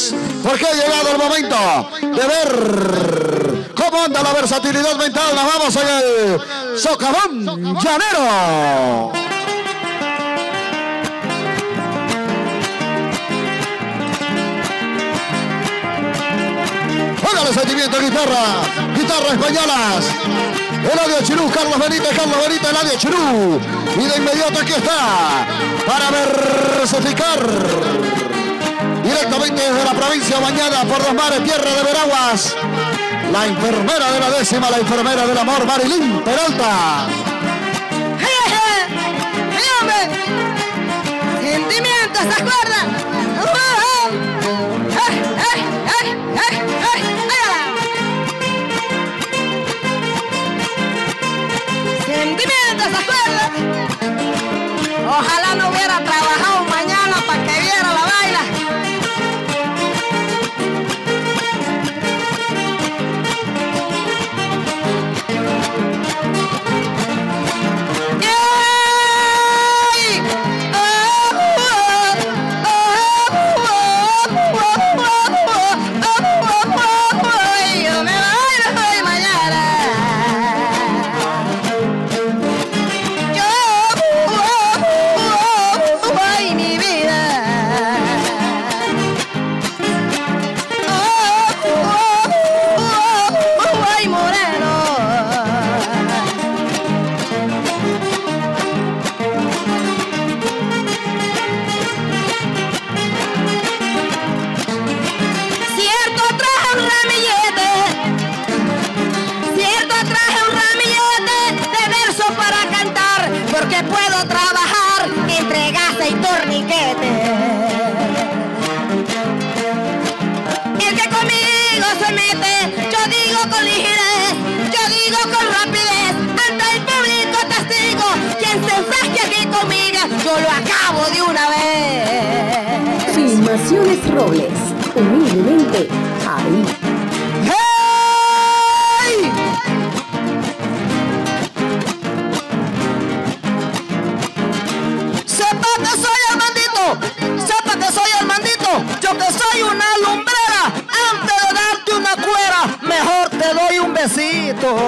Churús, porque ha llegado el momento de ver cómo anda la versatilidad mental. Nos vamos en el socavón llanero. Póngale sentimiento, guitarra españolas. Eladio Churús, Carlos Benítez, Eladio Churús. Y de inmediato aquí está, para versificar directamente desde la provincia bañada por dos mares, tierra de Veraguas, la enfermera de la décima, la enfermera del amor, Marilyn Peralta. Sentimientos, ¿se acuerdan? Sentimientos, ¿se acuerdan? Ojalá no hubiera trabajado mañana para que viera la baila. Yo lo acabo de una vez. Filmaciones Robles, humildemente ahí. ¡Hey! Sepa que soy el mandito, sepa que soy el mandito, yo que soy una lumbrera. Antes de darte una cuera, mejor te doy un besito.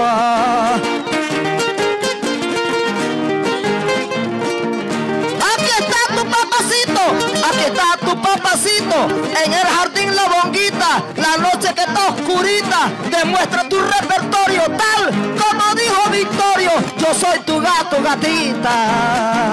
Aquí está tu papacito, en el jardín La Bonguita, la noche que está oscurita, demuestra tu repertorio tal como dijo Victorio, yo soy tu gato, gatita.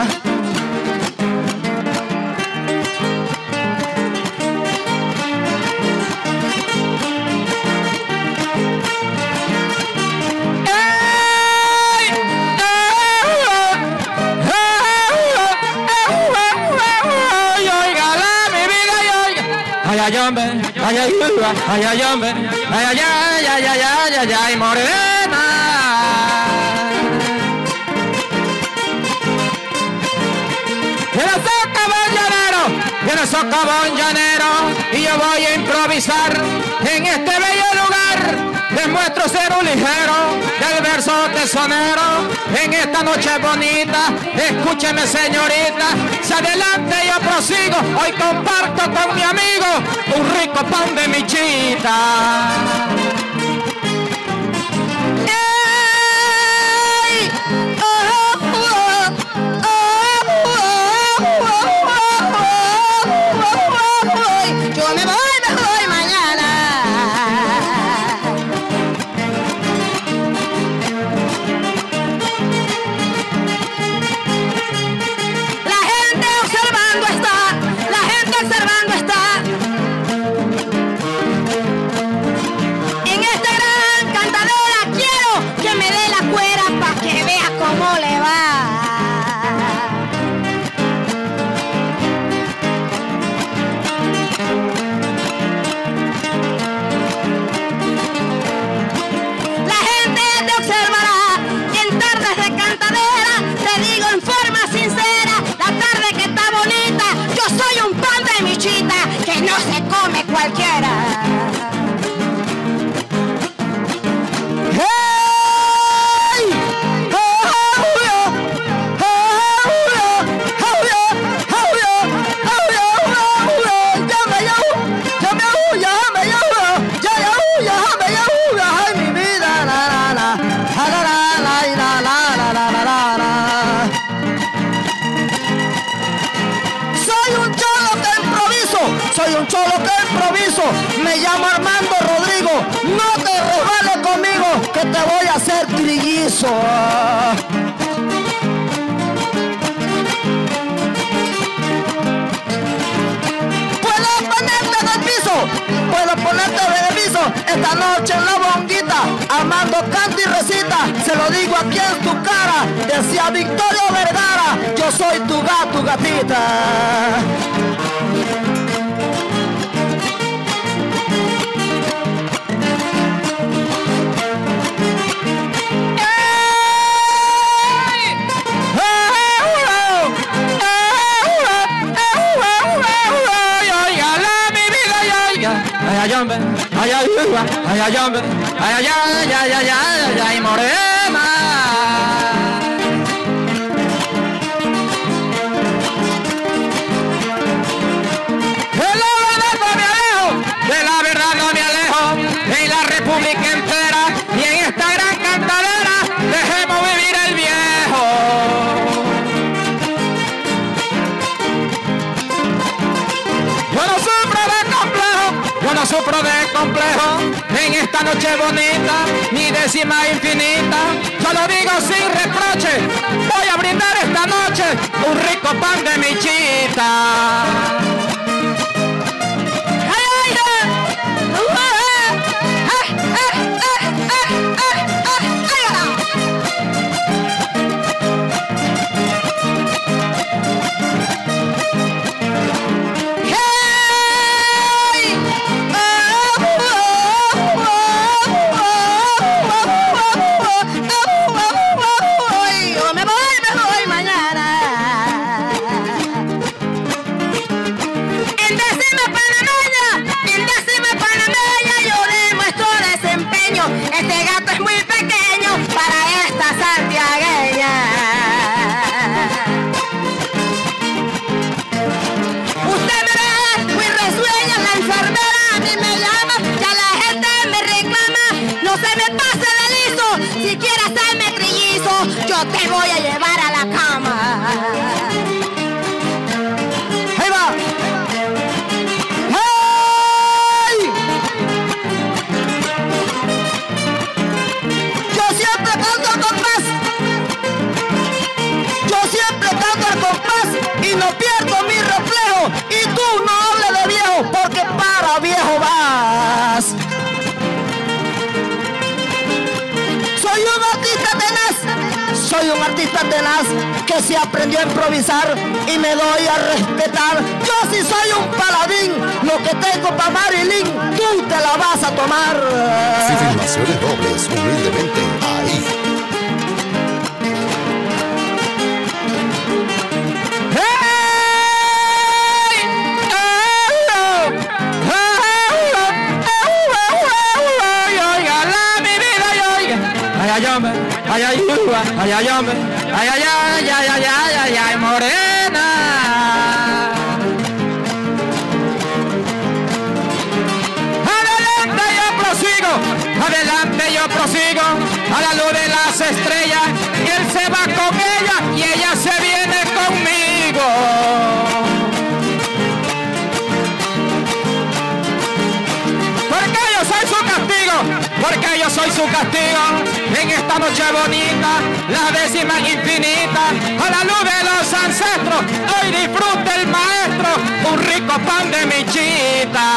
Ay, hombre, ay, ay, ay, hombre, ay, ay, ay, ay, ay, ay, ay, morena. Viene socavón llanero, y yo voy a improvisar en este bello lugar. Demuestro ser un ligero del verso tesonero en esta noche bonita. Escúcheme, señorita, si adelante yo prosigo, hoy comparto con mi amigo un rico pan de michita. Yo me voy mañana. La gente observando está, la gente observando está. En esta gran cantadora quiero que me dé la cuera para que vea cómo le va. Que no se come cualquiera. ¡Hey! ¡Llame soy un cholo que improviso. Me llamo Armando Rodrigo. No te resbales conmigo, que te voy a hacer trillizo. Puedo ponerte en el piso esta noche en la bonguita. Armando canta y recita, se lo digo aquí en tu cara. Decía Victorio Vergara, yo soy tu gato, gatita. Ay, morena. De la verdad no me alejo, en la República entera y en esta gran cantadera dejemos vivir el viejo. Yo no sufro de complejo en esta noche bonita, ni décima infinita. Solo digo sin reproche, voy a brindar esta noche un rico pan de michita. Este gato es muy pequeño para esta santiagueña. Usted me ve muy resueña, la enfermera a mí me llama, ya la gente me reclama. No se me pase de liso, si quieres hacerme trillizo, yo te voy a llevar a la cama. Ahí va. Y no pierdo mi reflejo. Y tú no hables de viejo, porque para viejo vas. Soy un artista tenaz. Soy un artista tenaz que se aprendió a improvisar y me doy a respetar. Yo sí soy un paladín. Lo que tengo para Marilyn, tú te la vas a tomar. Filmaciones Robles, humildemente ahí. Ay, morena. Adelante yo prosigo, a la luz de las estrellas, y él se va con ella y ella se viene conmigo. Porque yo soy su castigo, porque yo soy su castigo, en esta noche bonita, la décima infinita, a la luz de los ancestros, hoy disfrute el maestro, un rico pan de michita.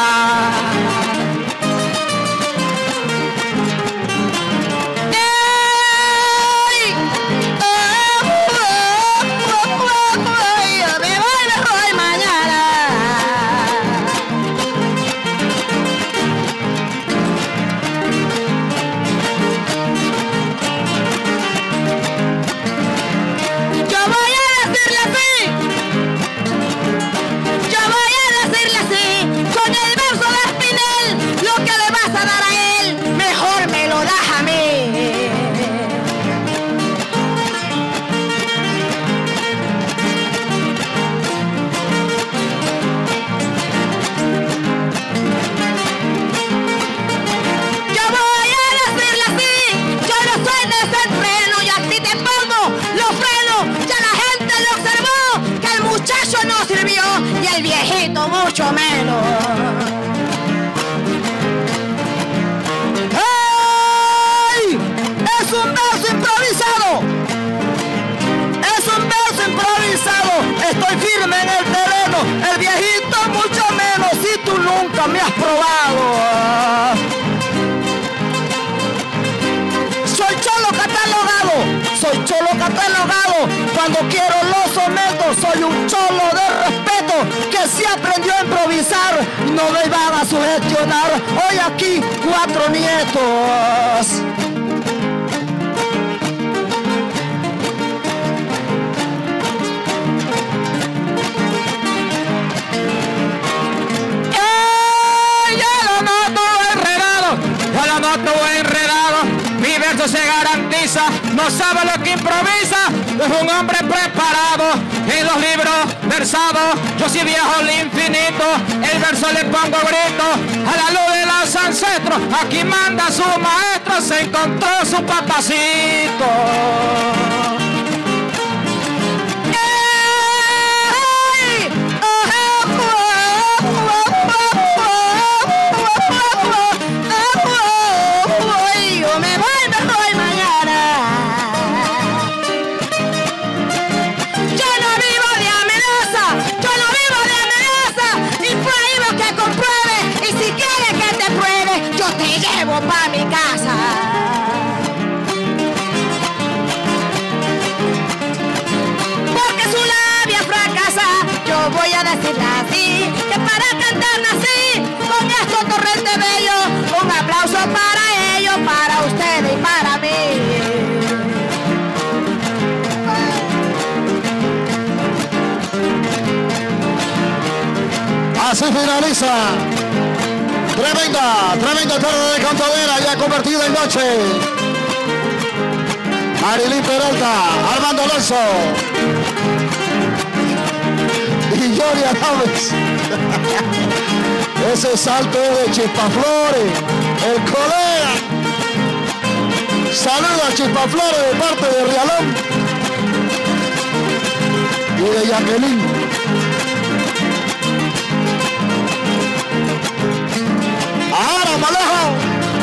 Yo voy a decirle así, con el verso de Espinal. mucho menos. Es un verso improvisado. Es un verso improvisado. Estoy firme en el terreno. El viejito mucho menos. Si tú nunca me has probado. Soy cholo catalogado. Soy cholo catalogado. Cuando quiero lo someto. Soy un cholo de respeto que sí aprendió a improvisar. No me van a sugestionar. Hoy aquí 4 nietos. Mi verso se garantiza, no sabe lo que improvisa, es un hombre preparado, en los libros versados, yo sí viajo al infinito, el verso le pongo grito, a la luz de los ancestros, aquí manda su maestro, se encontró su papacito. Pa' mi casa. Porque su labia fracasa, yo voy a decirle así, que para cantar nací, con estos torrentes bellos, un aplauso para ellos, para ustedes y para mí. Así finaliza. Tremenda tarde de cantadera ya convertida en noche. Marilyn Peralta, Armando Alonso y Johnny Adames. Ese salto de Chispaflores, el colega. Saluda a Chispaflores de parte de Rialón y de Jacqueline. ¡Ahora, Malejo!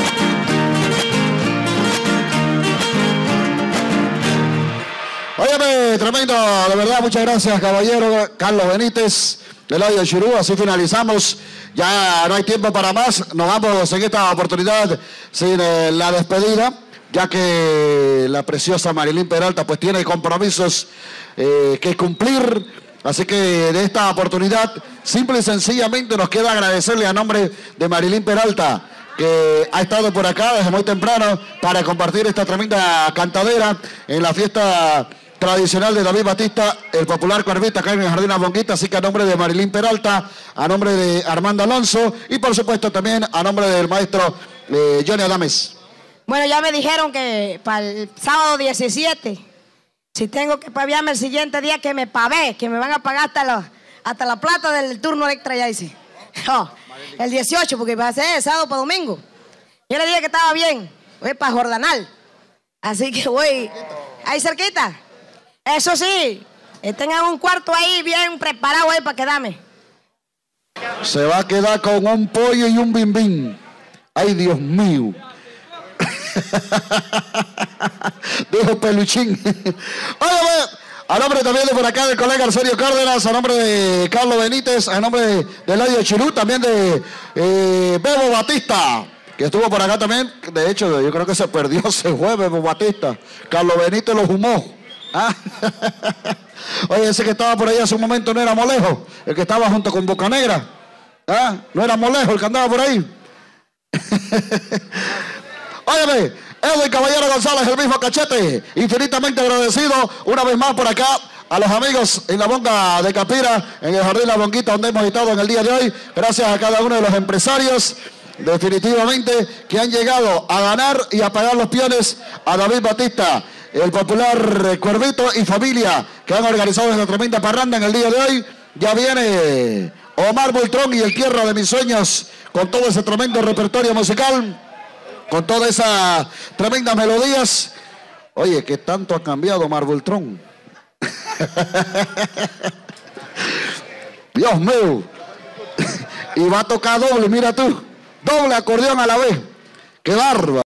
Óyeme, tremendo, de verdad, muchas gracias, caballero. Carlos Benítez, Eladio Chirú, así finalizamos. Ya no hay tiempo para más. Nos vamos en esta oportunidad sin la despedida, ya que la preciosa Marilyn Peralta pues tiene compromisos que cumplir. Así que de esta oportunidad, simple y sencillamente nos queda agradecerle a nombre de Marilyn Peralta, que ha estado por acá desde muy temprano para compartir esta tremenda cantadera en la fiesta tradicional de David Batista, el popular cuervita acá en el Jardín La Bonguita. Así que a nombre de Marilyn Peralta, a nombre de Armando Alonso y por supuesto también a nombre del maestro Johnny Adames. Bueno, ya me dijeron que para el sábado 17... si tengo que paviarme el siguiente día, que me pavé, que me van a pagar hasta la plata del turno extra, ya dice. Oh, el 18, porque va a ser sábado para domingo. Yo le dije que estaba bien, voy para Jordanal. Así que voy ahí cerquita. Eso sí, tengan un cuarto ahí bien preparado ahí para quedarme. Se va a quedar con un pollo y un bimbín. Ay, Dios mío. Dijo Peluchín. Oye, a nombre también de por acá del colega Arsenio Cárdenas, a nombre de Carlos Benítez, a nombre de Eladio Chirú, también de Bebo Batista, que estuvo por acá también. De hecho, yo creo que se perdió, se fue Bebo Batista. Carlos Benítez lo fumó. ¿Ah? Oye, ese que estaba por ahí hace un momento no era Molejo, el que estaba junto con Bocanegra. ¿Ah? No era Molejo el que andaba por ahí. Óyeme, Edwin Caballero González, el mismo Cachete, infinitamente agradecido una vez más por acá a los amigos en la Bonga de Capira, en el Jardín La Bonguita, donde hemos estado en el día de hoy. Gracias a cada uno de los empresarios, definitivamente, que han llegado a ganar y a pagar los piones a David Batista, el popular Cuervito y familia, que han organizado esta tremenda parranda en el día de hoy. Ya viene Omar Bultrón y el Tierra de Mis Sueños, con todo ese tremendo repertorio musical, con todas esas tremendas melodías. Oye, ¿qué tanto ha cambiado Omar Bultrón? Dios mío. Y va a tocar doble, mira tú. Doble acordeón a la vez. ¡Qué bárbaro!